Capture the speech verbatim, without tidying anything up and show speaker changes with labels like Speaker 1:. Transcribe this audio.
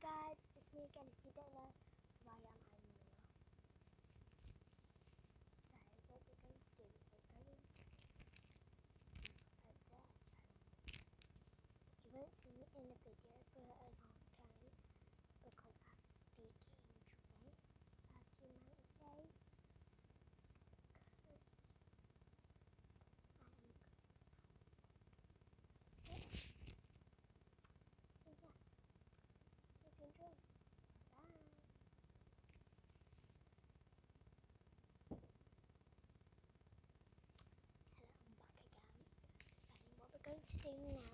Speaker 1: guys, it's me again. If you don't know who I am, I'm Mia. So what we're going to do is we're going to do a dare challenge. You won't see me in the video for a long time because I'm speaking drinks, as you might say. Because I am good now. So yeah, hope you enjoy. Bye. Hello, I'm back again. So what we're going to do now